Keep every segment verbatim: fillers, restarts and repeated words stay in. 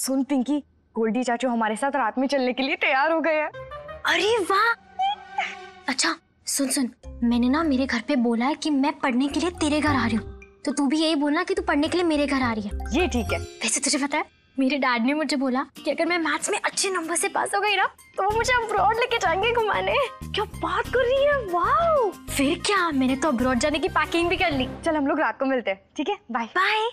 सुन पिंकी, गोल्डी चाचू हमारे साथ रात में चलने के लिए तैयार हो गए हैं। अरे वाह। अच्छा सुन सुन, मैंने ना मेरे घर पे बोला है कि मैं पढ़ने के लिए तेरे घर आ रही हूँ, तो तू भी यही बोलना कि तू पढ़ने के लिए मेरे घर आ रही है। ये ठीक है। वैसे तुझे पता है, मेरे डैड ने मुझे बोला कि अगर मैं मैथ्स में अच्छे नंबर से पास हो गई ना तो वो मुझे अब्रॉड लेके जाएंगे घुमाने। क्या बात कर रही है, वाओ। फिर क्या, मैंने तो अब्रॉड जाने की पैकिंग भी कर ली। चल हम लोग रात को मिलते हैं, ठीक है? Bye bye.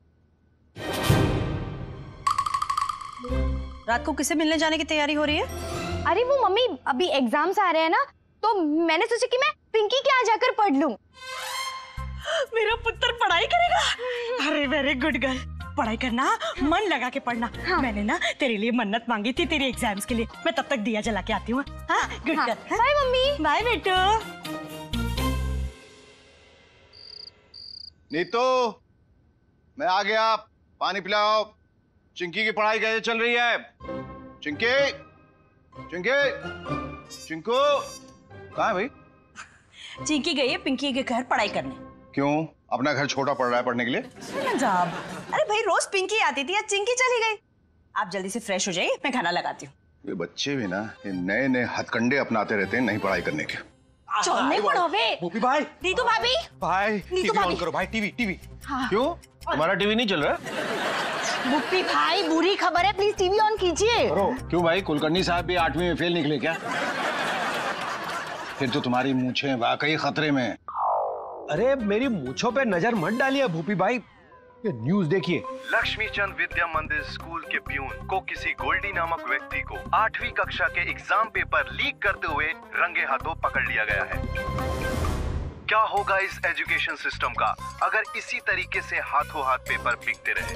रात को किसे मिलने जाने की तैयारी हो रही है? अरे वो मम्मी, अभी एग्जाम्स आ रहे हैं ना, तो मैंने सोचा कि मैं पिंकी के यहाँ जाकर पढ़ लूं। मेरा पुत्र पढ़ाई करेगा? अरे वेरी गुड गर्ल, पढ़ाई करना, मन लगा के पढ़ना। हाँ। मैंने ना तेरे लिए मन्नत मांगी थी तेरे एग्जाम्स के लिए। मैं तब तक दिया जला के आती हूँ। हाँ, good girl. Bye mummy. Bye बेटू। नीतू, मैं आ गया, पानी पिलाओ। चिंकी की पढ़ाई कैसे चल रही है? चिंकी, चिंकी, चिंकू, कहाँ है भाई? चिंकी गई है पिंकी के घर पढ़ाई करने। क्यों? अपना घर छोटा पड़ रहा है पढ़ने के लिए? अरे भाई रोज पिंकी आती थी, आज चिंकी चली गई। आप जल्दी से फ्रेश हो जाइए, मैं खाना लगाती हूँ। ये बच्चे भी ना ये नए नए हथकंडे अपनाते रहते हैं नहीं पढ़ाई करने के। चलने पड़ो बे। भूपी भाई, नीतू भाभी, भाई नीतू टीवी ऑन भाभी करो भाई, टीवी टीवी। हाँ। क्यों? हमारा टीवी नहीं चल रहा? भूपी भाई बुरी खबर है, प्लीज टीवी ऑन कीजिए। क्यों भाई, कुलकर्णी साहब भी आठवीं में फेल निकले क्या? फिर तो तुम्हारी मूंछें वाकई खतरे में। अरे मेरी मूंछों पे नजर मत डालिए भूपी भाई, ये न्यूज देखिए। लक्ष्मी चंद विद्या मंदिर स्कूल के प्यून को किसी गोल्डी नामक व्यक्ति को आठवीं कक्षा के एग्जाम पेपर लीक करते हुए रंगे हाथों पकड़ लिया गया है। क्या होगा इस एजुकेशन सिस्टम का अगर इसी तरीके से हाथों हाथ पेपर बिकते रहे?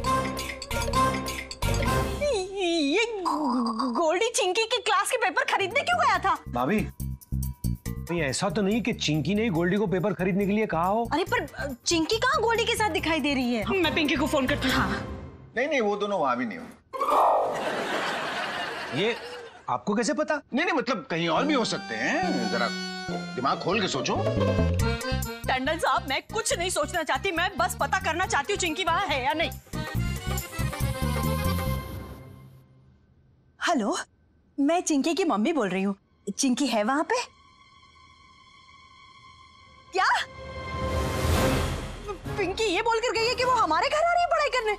ये गोल्डी चिंकी की क्लास के पेपर खरीदने क्यों गया था? भाभी, नहीं ऐसा तो नहीं कि चिंकी ने गोल्डी को पेपर खरीदने के लिए कहा हो। अरे पर चिंकी कहाँ गोल्डी के साथ दिखाई दे रही है? मैं पिंकी को फोन करती हूँ। हाँ। नहीं नहीं, वो दोनों वहां भी नहीं हो। ये आपको कैसे पता? नहीं नहीं, मतलब कहीं और भी हो सकते हैं, जरा दिमाग खोल के सोचो। टंडन साहब, मैं कुछ नहीं सोचना चाहती, मैं बस पता करना चाहती हूँ चिंकी वहाँ है या नहीं। हेलो, मैं चिंकी की मम्मी बोल रही हूँ। चिंकी है वहाँ पे? क्या? पिंकी ये बोलकर गई है कि वो हमारे घर आ रही है पढ़ाई करने।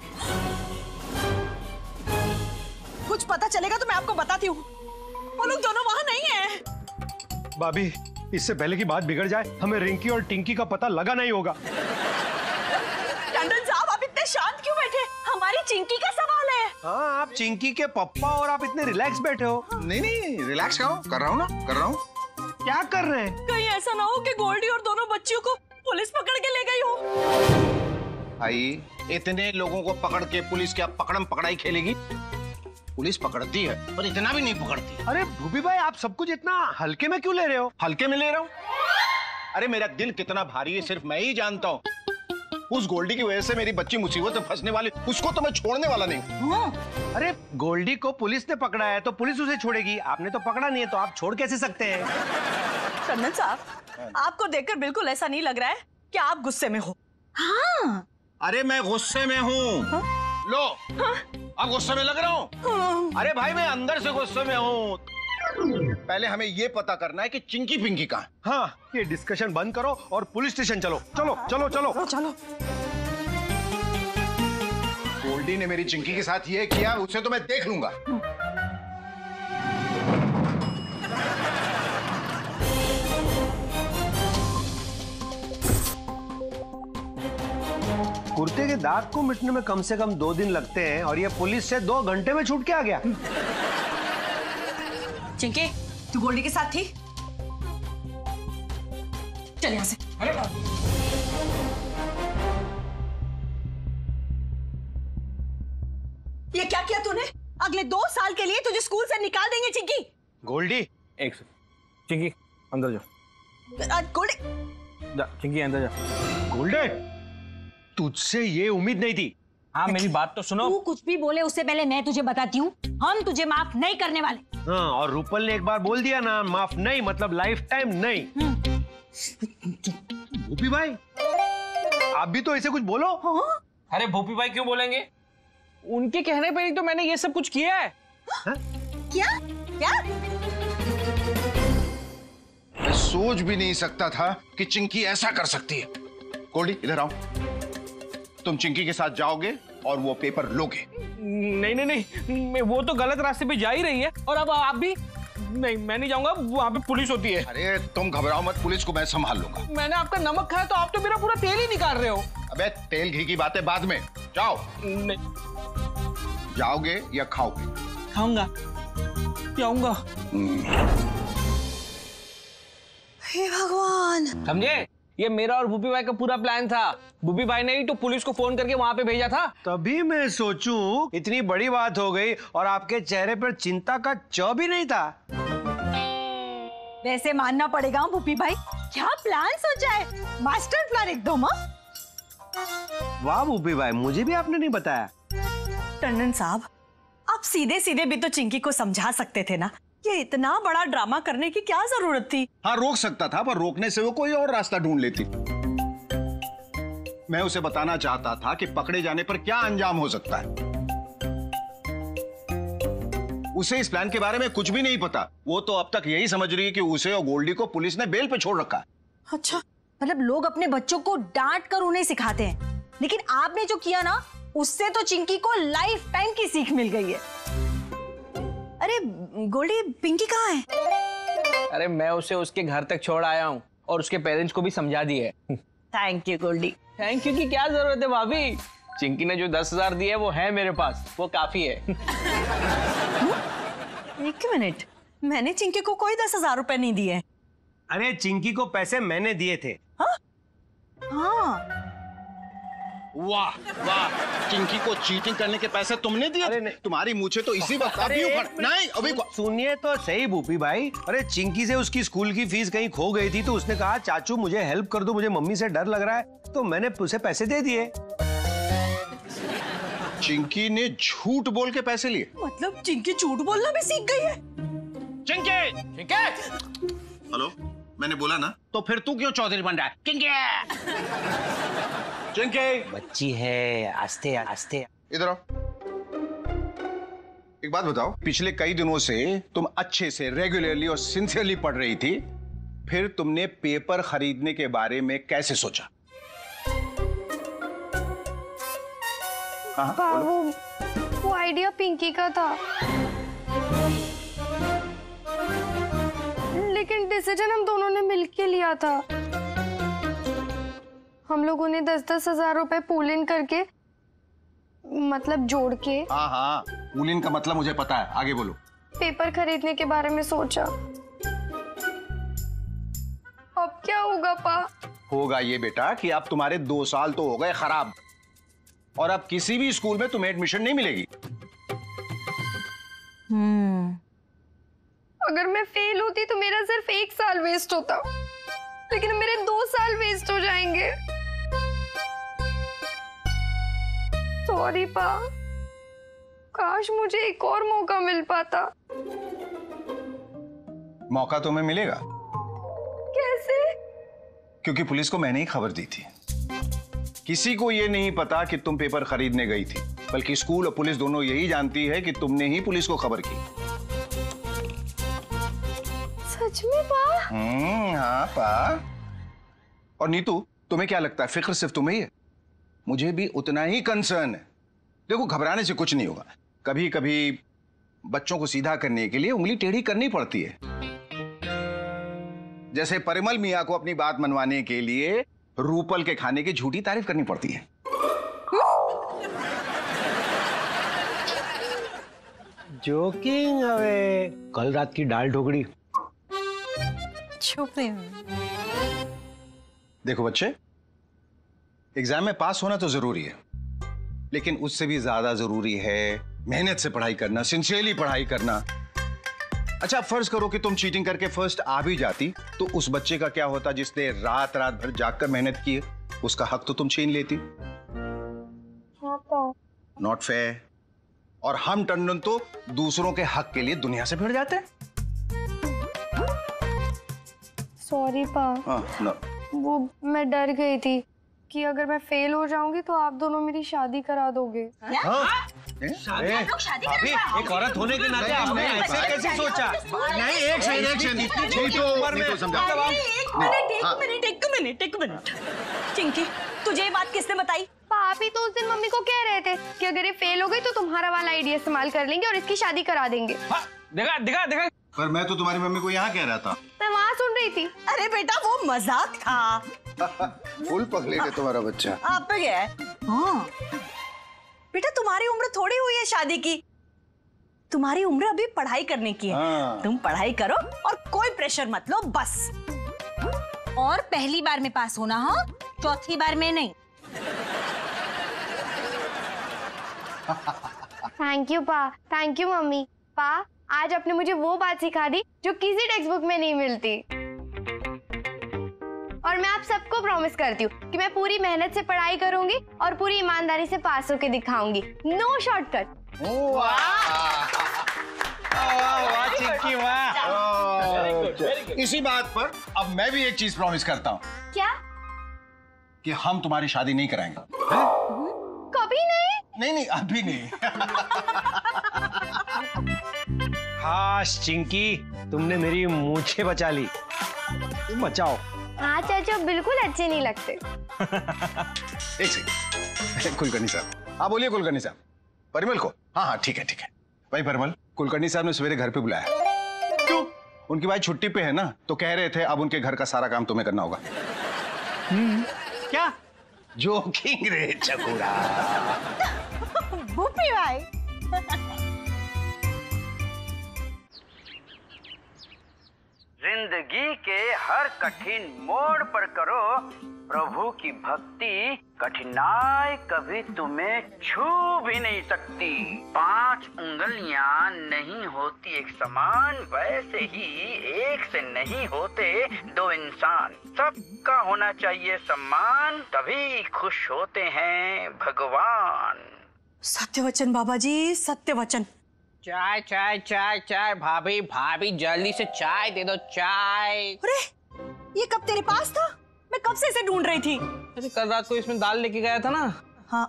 कुछ पता चलेगा तो मैं आपको बताती हूँ। वो लोग दोनों वहाँ नहीं है। भाभी, इससे पहले की बात बिगड़ जाए, हमें रिंकी और टिंकी का पता लगाना ही होगा। टंडन साहब, आप इतने शांत क्यों बैठे? हमारी चिंकी का सवाल है। हाँ, आप चिंकी के पप्पा और आप इतने रिलैक्स बैठे हो। नहीं नहीं, रिलैक्स करो, कर रहा हूँ ना, कर रहा हूँ। क्या कर रहे हैं? कहीं ऐसा ना हो कि गोल्डी और दोनों बच्चियों को पुलिस पकड़ के ले गई हो। भाई, इतने लोगों को पकड़ के पुलिस क्या पकड़म पकड़ाई खेलेगी? पुलिस पकड़ती है पर इतना भी नहीं पकड़ती। अरे भूपी भाई, आप सब कुछ इतना हल्के में क्यों ले रहे हो? हल्के में ले रहा हूँ? अरे मेरा दिल कितना भारी है सिर्फ मैं ही जानता हूँ। उस गोल्डी की वजह से मेरी बच्ची मुसीबत में फंसने वाली, उसको तो मैं छोड़ने वाला नहीं। हाँ। अरे गोल्डी को पुलिस ने पकड़ा है तो पुलिस उसे छोड़ेगी, आपने तो पकड़ा नहीं है तो आप छोड़ कैसे सकते हैं? टंडन साहब, आपको देखकर बिल्कुल ऐसा नहीं लग रहा है कि आप गुस्से में हो। हाँ। अरे मैं गुस्से में हूँ। हाँ? लो, हाँ? अब गुस्से में लग रहा हूँ। हाँ? अरे भाई, मैं अंदर से गुस्से में हूँ। पहले हमें ये पता करना है कि चिंकी पिंकी कहाँ है। हाँ, ये डिस्कशन बंद करो और पुलिस स्टेशन चलो। चलो चलो चलो चलो, चलो। गोल्डी ने मेरी चिंकी के साथ ये किया, उसे तो मैं देख लूंगा। कुर्ते के दाग को मिटने में कम से कम दो दिन लगते हैं और ये पुलिस से दो घंटे में छूट के आ गया। चिंकी, तू गोल्डी के साथ थी? चल यहाँ से। ये क्या किया तूने? अगले दो साल के लिए तुझे स्कूल से निकाल देंगे चिंकी। गोल्डी, एक सेकंड। चिंकी अंदर जाओ। गोल्डी, जा चिंकी अंदर जा। गोल्डी, तुझसे ये उम्मीद नहीं थी। हाँ, मेरी बात तो सुनो। तू कुछ भी बोले उससे पहले मैं तुझे बताती हूँ, हम तुझे माफ नहीं करने वाले। हाँ, और रूपल ने एक बार बोल दिया ना, माफ नहीं मतलब लाइफ टाइम नहीं। भूपी भाई, आप भी तो ऐसे कुछ बोलो। अरे भूपी भाई क्यों बोलेंगे? उनके कहने पर ही तो मैंने ये सब कुछ किया है। हा? क्या क्या? मैं सोच भी नहीं सकता था कि चिंकी ऐसा कर सकती है। गोल्डी इधर आओ। तुम चिंकी के साथ जाओगे और वो पेपर लोगे। नहीं नहीं नहीं, मैं वो तो गलत रास्ते पे जा ही रही है। और अब आप भी? नहीं, मैं नहीं जाऊंगा, वहां पे पुलिस होती है। अरे तुम घबराओ मत, पुलिस को मैं संभाल लूंगा। मैंने आपका नमक खाया तो आप तो मेरा पूरा तेल ही निकाल रहे हो। अबे तेल घी की बातें बाद में, जाओ। नहीं। जाओगे या खाओगे? खाऊंगा, जाऊंगा। हे भगवान, समझे? ये मेरा और भूपी भाई का पूरा प्लान था। भूपी भाई ने ही तो पुलिस को फोन करके वहां पे भेजा था। तभी मैं सोचूं इतनी बड़ी बात हो गई और आपके चेहरे पर चिंता का च भी नहीं था। वैसे मानना पड़ेगा भूपी भाई, क्या प्लान सोचा है, मास्टर प्लान एकदम। वाह भूपी भाई, मुझे भी आपने नहीं बताया। टंडन साहब, आप सीधे सीधे भी तो चिंकी को समझा सकते थे ना। ये इतना बड़ा ड्रामा करने की क्या जरूरत थी? हाँ रोक सकता था, पर रोकने से वो कोई और रास्ता ढूंढ लेती। मैं उसे बताना चाहता था कि पकड़े जाने पर क्या अंजाम हो सकता है। उसे इस प्लान के बारे में कुछ भी नहीं पता। वो तो अब तक यही समझ रही है कि उसे और गोल्डी को पुलिस ने बेल पे छोड़ रखा है। अच्छा, मतलब लोग अपने बच्चों को डांट कर उन्हें सिखाते हैं, लेकिन आपने जो किया ना, उससे तो चिंकी को लाइफ टाइम की सीख मिल गई है। अरे गोल्डी, पिंकी कहाँ है? अरे मैं उसे उसके घर तक छोड़ आया हूँ और उसके पेरेंट्स को भी समझा दिया है। Thank you Goldy. Thank you की क्या जरूरत है भाभी? चिंकी ने जो दस हजार दिए है वो है मेरे पास, वो काफी है। एक मिनट, मैंने चिंकी को कोई दस हजार रुपए नहीं दिए। अरे चिंकी को पैसे मैंने दिए थे। हाँ? हाँ। वाह वाह, चिंकी को चीटिंग करने के पैसे तुमने दिए? अरे नहीं, तुम्हारी मूछें तो इसी वक्त अभी उखड़। नहीं अभी सुनिए तो सही भूपी भाई। अरे चिंकी से उसकी स्कूल की फीस कहीं खो गई थी तो उसने कहा चाचू मुझे हेल्प कर दो, मुझे मम्मी से डर लग रहा है, तो मैंने उसे पैसे दे दिए। चिंकी ने झूठ बोल के पैसे लिए? मतलब चिंकी झूठ बोलना भी सीख गई है? चिंकी, चिंकी। हेलो, मैंने बोला ना, तो फिर तू क्यों चौधरी बन रहा है? चिंकी, चिंकी। बच्ची है, आस्ते आस्ते। इधर आओ। एक बात बताओ, पिछले कई दिनों से तुम अच्छे से रेगुलरली और सिंसियरली पढ़ रही थी, फिर तुमने पेपर खरीदने के बारे में कैसे सोचा? हाँ, वो वो आइडिया पिंकी का था, लेकिन डिसीजन हम दोनों ने मिलके लिया था। हम लोगों ने दस दस हजार रुपए पूल इन करके, मतलब जोड़ के। हाँ हाँ, पूल इन का मतलब मुझे पता है, आगे बोलो। पेपर खरीदने के बारे में सोचा। अब क्या होगा पा? होगा ये बेटा कि अब तुम्हारे दो साल तो हो गए खराब, और अब किसी भी स्कूल में तुम्हें एडमिशन नहीं मिलेगी। हम्म। अगर मैं फेल होती तो मेरा सिर्फ एक साल वेस्ट होता, लेकिन मेरे दो साल वेस्ट हो जाएंगे। सॉरी पा, काश मुझे एक और मौका मिल पाता। मौका तुम्हें मिलेगा। कैसे? क्योंकि पुलिस को मैंने ही खबर दी थी। किसी को यह नहीं पता कि तुम पेपर खरीदने गई थी, बल्कि स्कूल और पुलिस दोनों यही जानती है कि तुमने ही पुलिस को खबर की। सच में पा? हम्म, हाँ पा। और नीतू, तुम्हें क्या लगता है फिक्र सिर्फ तुम्हें ही है? मुझे भी उतना ही कंसर्न है। देखो, घबराने से कुछ नहीं होगा। कभी कभी बच्चों को सीधा करने के लिए उंगली टेढ़ी करनी पड़ती है। जैसे परिमल मियां को अपनी बात मनवाने के लिए रूपल के खाने की झूठी तारीफ करनी पड़ती है। Joking away. कल रात की दाल ढोकड़ी। चुप रहे। देखो बच्चे, एग्जाम में पास होना तो जरूरी है, लेकिन उससे भी ज्यादा जरूरी है मेहनत से पढ़ाई करना, सिंसियरली पढ़ाई करना। अच्छा, फर्ज करो कि तुम चीटिंग करके फर्स्ट आ भी जाती, तो उस बच्चे का क्या होता जिसने रात रात भर जागकर मेहनत की है? उसका हक तो तुम छीन लेती। Not fair. और हम टंडन तो दूसरों के हक के लिए दुनिया से भिड़ जाते हैं। सॉरी पा। हाँ, no. वो मैं डर गई थी, कि अगर मैं फेल हो जाऊंगी तो आप दोनों मेरी शादी करा दोगे। एक औरत होने के नाते आपने ऐसे कैसे सोचा? नहीं, एक सेकंड एक सेकंड इनको समझा। एक मिनट एक मिनट एक मिनट एक मिनट चिंकी, तुझे ये बात किसने बताई? पापी तो उस दिन मम्मी को कह रहे थे कि अगर ये फेल हो गई तो तुम्हारा वाला आइडिया इस्तेमाल कर लेंगे और इसकी शादी करा देंगे। देखा देखा देखा। पर मैं तो तुम्हारी मम्मी को यहाँ कह रहा था। मैं वहाँ सुन रही थी। अरे बेटा वो मजाक था। फुल पकड़े थे तुम्हारा बच्चा। आप पे गया है? हाँ। बेटा तुम्हारी उम्र थोड़ी हुई है शादी की, तुम्हारी उम्र अभी पढ़ाई करने की है। हाँ। तुम पढ़ाई करो और कोई प्रेशर मत लो बस। और पहली बार में पास होना हो, चौथी बार में नहीं। थैंक यू पा, थैंक यू मम्मी। पा, आज आपने मुझे वो बात सिखा दी जो किसी टेक्स्ट बुक में नहीं मिलती। और मैं आप सबको प्रॉमिस करती हूँ कि मैं पूरी मेहनत से पढ़ाई करूंगी और पूरी ईमानदारी से पास होके दिखाऊंगी। No shortcut. वाह चिंकी वाह। इसी बात पर अब मैं भी एक चीज प्रॉमिस करता हूँ। क्या? कि हम तुम्हारी शादी नहीं कराएंगे। कभी नहीं? नहीं नहीं अभी नहीं। हाँ चिंकी, तुमने मेरी मूछें बचा ली। तुम बचाओ। हाँ चाचा, बिल्कुल अच्छे नहीं लगते। एक सेकंड, कुलकर्णी साहब। हाँ बोलिए कुलकर्णी साहब। परिमल को? हाँ हाँ ठीक है ठीक है। भाई परिमल, कुलकर्णी साहब ने सवेरे घर पे बुलाया। क्यों? उनकी भाई छुट्टी पे है ना, तो कह रहे थे अब उनके घर का सारा काम तुम्हें करना होगा। क्या? जोकिंग रे चकोरा। भूपी भाई। जिंदगी के हर कठिन मोड़ पर करो प्रभु की भक्ति, कठिनाई कभी तुम्हें छू भी नहीं सकती। पांच उंगलियां नहीं होती एक समान, वैसे ही एक से नहीं होते दो इंसान। सबका होना चाहिए सम्मान, तभी खुश होते हैं भगवान। सत्यवचन बाबा जी, सत्यवचन। चाय चाय चाय चाय भाभी भाभी जल्दी से चाय दे दो, चाय। अरे ये कब तेरे पास था? मैं कब से इसे ढूंढ रही थी। अरे कल रात को इसमें दाल लेके गया था ना। हाँ,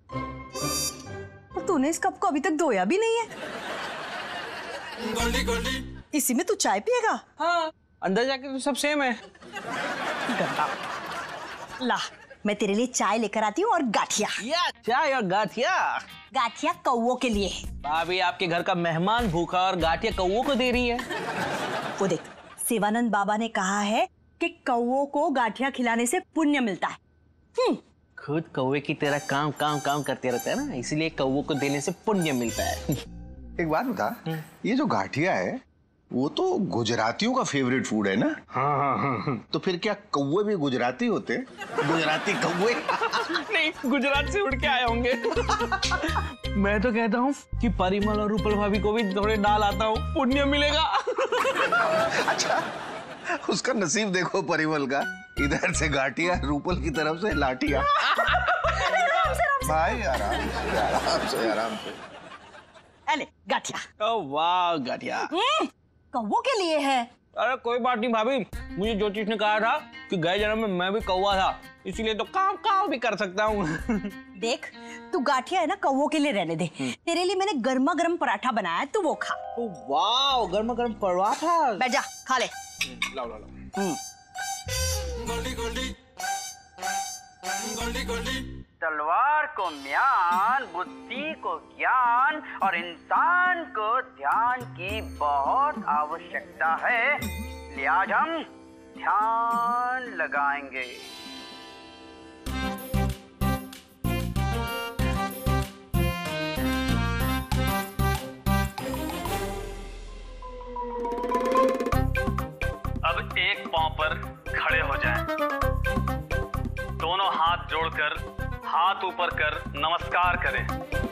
और तूने इस कप को अभी तक धोया भी नहीं है। गोल्डी गोल्डी, इसी में तू चाय पिएगा? हाँ, अंदर जाके तो सब सेम है। ला, मैं तेरे लिए चाय लेकर आती हूँ और गाठिया। या चाय और गाठिया। गाठिया कौवों के लिए। भाभी आपके घर का मेहमान भूखा और गाठिया कौवों को दे रही है। वो देख, सेवानंद बाबा ने कहा है कि कौवों को गाठिया खिलाने से पुण्य मिलता है। हम्म, खुद कौवे की तरह काम काम काम करते रहता है ना, इसलिए कौवों को देने से पुण्य मिलता है। एक बात बता, ये जो गाठिया है वो तो गुजरातियों का फेवरेट फूड है ना? हाँ हाँ हाँ। तो फिर क्या कौवे भी गुजराती होते? गुजराती कौवे? नहीं, गुजरात से उड़ के आए होंगे। मैं तो कहता हूँ कि परिमल और रूपल भाभी को भी थोड़े डाल आता हूँ, पुण्य मिलेगा। अच्छा, उसका नसीब देखो परिमल का, इधर से गाठिया, रूपल की तरफ से लाठिया। भाई आराम से आराम से आराम से। अले गाठिया। ओ वाह गाठिया। कौवों के लिए है। अरे कोई बात नहीं भाभी, मुझे ज्योतिष ने कहा था कि गए जन्म में मैं भी कौवा था, इसलिए तो काम काम भी कर सकता हूँ। देख, तू गाठिया है ना, कौवों के लिए रहने दे। तेरे लिए मैंने गर्मा गर्म पराठा बनाया है, तू वो खा। वाह, गर्मा गर्म पराठा। बैठ जा, खा ले। लाओ लाओ लाओ। गोल्डी गोल्डी गोल्डी गोल्डी। तलवार को म्यान, बुद्धि को ज्ञान और इंसान को ध्यान की बहुत आवश्यकता है, इसलिए आज हम ध्यान लगाएंगे। अब एक पांव पर खड़े हो जाएं। दोनों हाथ जोड़कर हाथ ऊपर कर नमस्कार करें।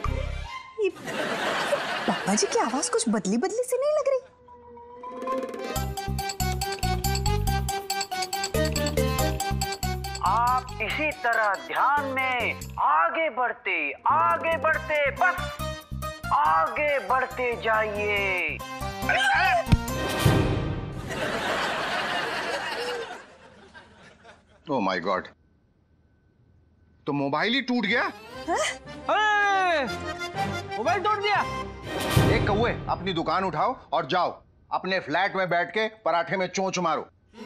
पापा जी की आवाज कुछ बदली बदली सी नहीं लग रही? आप इसी तरह ध्यान में आगे बढ़ते आगे बढ़ते बस आगे बढ़ते जाइए। ओह माय गॉड, तो मोबाइल ही टूट गया। मोबाइल तोड़ दिया। एक कौवे, अपनी दुकान उठाओ और जाओ अपने फ्लैट में बैठ के पराठे में चोंच मारो।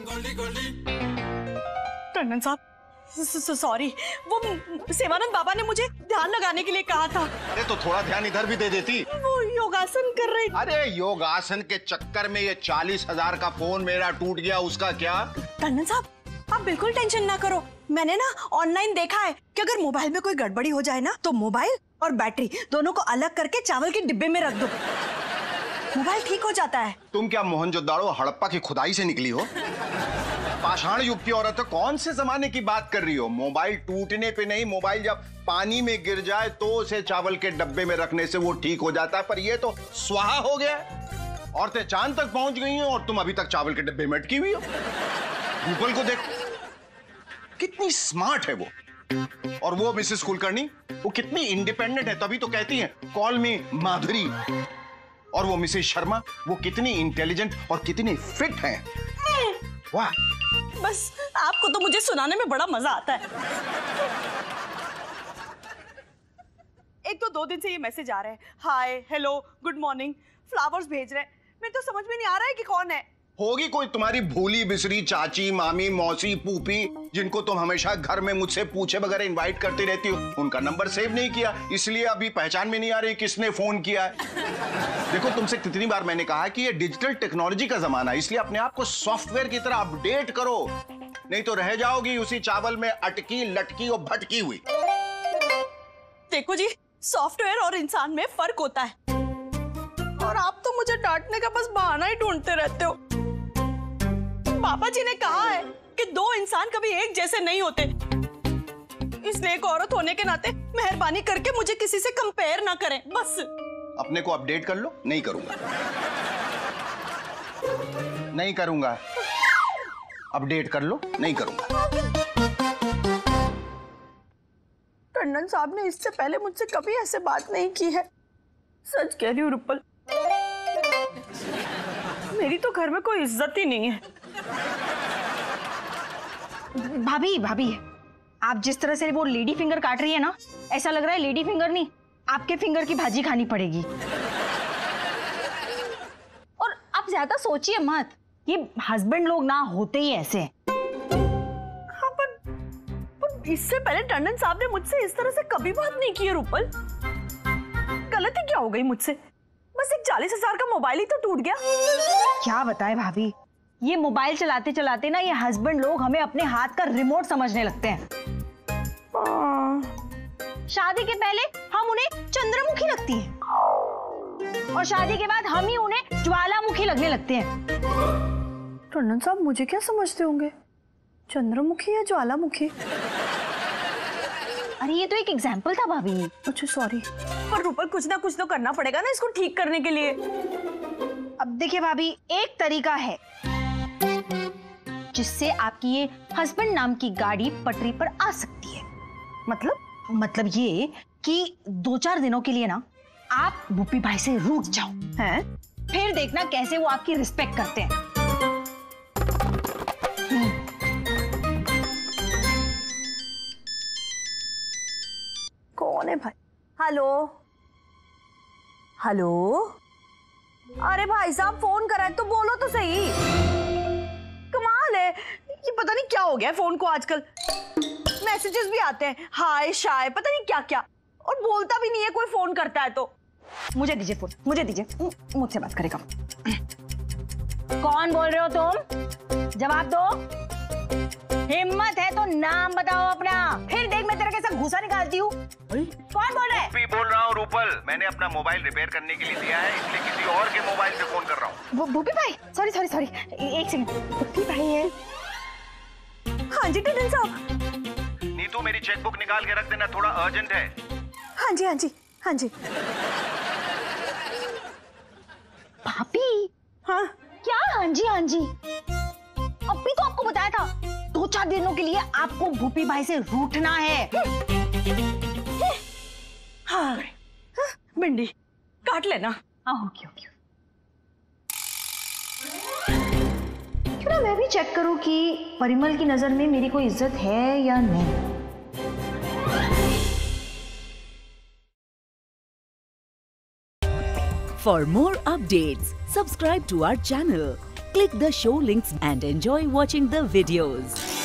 टंडन साहब सॉरी, वो सेवानंद बाबा ने मुझे ध्यान लगाने के लिए कहा था। अरे तो थोड़ा ध्यान इधर भी दे देती। वो योगासन कर रही। अरे योगासन के चक्कर में ये चालीस हजार का फोन मेरा टूट गया, उसका क्या? टंडन साहब आप बिल्कुल टेंशन ना करो, मैंने ना ऑनलाइन देखा है कि अगर मोबाइल में कोई गड़बड़ी हो जाए ना तो मोबाइल और बैटरी दोनों को अलग करके चावल के डिब्बे में रख दो, मोबाइल ठीक हो जाता है। तुम क्या मोहनजोदाड़ो हड़प्पा की खुदाई से निकली हो? पाषाण युग की औरत हो, कौन से जमाने की बात कर रही हो? मोबाइल टूटने पे नहीं, मोबाइल जब पानी में गिर जाए तो उसे चावल के डब्बे में रखने से वो ठीक हो जाता है। पर ये तो स्वाहा हो गया। औरतें चांद तक पहुंच गई हैं और तुम अभी तक चावल के डब्बे में अटकी हुई हो। गूगल को देखो, कितनी स्मार्ट है वो। और वो मिसेस कुलकर्णी, वो कितनी इंडिपेंडेंट है, तभी तो कहती है कॉल मी माधुरी। और वो मिसेस शर्मा, वो कितनी इंटेलिजेंट और कितनी फिट हैं। वाह। बस आपको तो मुझे सुनाने में बड़ा मजा आता है। एक तो दो दिन से ये मैसेज आ रहे हैं, hi hello good morning, flowers भेज रहे हैं, मेरे तो समझ में नहीं आ रहा है कि कौन है। होगी कोई तुम्हारी भूली बिसरी चाची, मामी, मौसी, पूपी, जिनको तुम हमेशा घर में मुझसे पूछे बगैर इनवाइट करती रहती हो। उनका नंबर सेव नहीं किया, इसलिए अभी पहचान में नहीं आ रही किसने फोन किया है। देखो तुमसे कितनी बार मैंने कहा कि ये डिजिटल टेक्नोलॉजी का जमाना है, इसलिए अपने आप को सॉफ्टवेयर की तरह अपडेट करो, नहीं तो रह जाओगी उसी चावल में अटकी लटकी और भटकी हुई। देखो जी, सॉफ्टवेयर और इंसान में फर्क होता है, और आप तो मुझे डांटने का बस बहाना ही ढूंढते रहते हो। पापा जी ने कहा है कि दो इंसान कभी एक जैसे नहीं होते, इसलिए एक औरत होने के नाते मेहरबानी करके मुझे किसी से कंपेयर ना करें। बस अपने को अपडेट कर लो। नहीं करूंगा, नहीं करूंगा। अपडेट कर लो, नहीं करूंगा। टंडन साहब ने इससे पहले मुझसे कभी ऐसे बात नहीं की है, सच कह रही हूँ रुपल, मेरी तो घर में कोई इज्जत ही नहीं है। भाभी भाभी आप जिस तरह से वो लेडी फिंगर काट रही है ना, ऐसा लग रहा है लेडी फिंगर नहीं, आपके फिंगर की भाजी खानी पड़ेगी। और आप ज्यादा सोचिए मत, ये हस्बैंड लोग ना होते ही ऐसे। हाँ, पर, पर इससे पहले टंडन साहब ने मुझसे इस तरह से कभी बात नहीं की है रुपल। गलती क्या हो गई मुझसे? बस एक चालीस हजार का मोबाइल ही तो टूट गया। क्या बताएं भाभी, ये मोबाइल चलाते चलाते ना ये हस्बैंड लोग हमें अपने हाथ का रिमोट समझने लगते हैं। शादी के पहले हम उन्हें चंद्रमुखी लगती हैं और शादी के बाद हम ही उन्हें ज्वालामुखी लगने लगते हैं। टंडन साहब मुझे क्या समझते होंगे, चंद्रमुखी या ज्वालामुखी? अरे ये तो एक एग्जाम्पल था भाभी। अच्छा सॉरी, पर रुपल कुछ ना कुछ तो करना पड़ेगा ना इसको ठीक करने के लिए। अब देखिए भाभी, एक तरीका है जिससे आपकी ये हस्बैंड नाम की गाड़ी पटरी पर आ सकती है। मतलब मतलब ये कि दो चार दिनों के लिए ना आप भूपी भाई से रूठ जाओ, हैं? फिर देखना कैसे वो आपकी रिस्पेक्ट करते हैं। कौन है भाई? हेलो हेलो, अरे भाई साहब फोन करा है तो बोलो तो सही। कमाल है, ये पता नहीं क्या हो गया है फोन को आजकल, मैसेजेस भी आते हैं हाय शाय पता नहीं क्या क्या, और बोलता भी नहीं है कोई फोन करता है तो। मुझे दीजिए फोन, मुझे दीजिए, मुझसे बात करेगा। कौन बोल रहे हो तुम? जवाब दो। हिम्मत है तो नाम बताओ अपना, फिर देख मैं तेरे कैसा घुसा निकालती हूँ। कौन बोल रहा है? भूपी बोल रहा हूँ रूपल, मैंने अपना मोबाइल रिपेयर करने के लिए दिया है, इसलिए किसी और के मोबाइल से फोन कर रहा हूँ। भूपी भाई, सॉरी सॉरी सॉरी, एक सेकंड। भूपी भाई है? हाँ जी टंडन साहब। नीतू मेरी चेकबुक निकाल के रख देना, थोड़ा अर्जेंट है। हाँ जी हाँ जी हाँ जी। भाभी हाँ क्या? हाँ जी हाँ जी, अभी तो आपको बताया था दो चार दिनों के लिए आपको भूपी भाई से रूठना है। हाँ, हाँ भिंडी काट लेना। हाँ ओके ओके। क्यों ना मैं भी चेक करूं कि परिमल की नजर में मेरी कोई इज्जत है या नहीं। For more updates, subscribe to our channel, click the show links and enjoy watching the videos.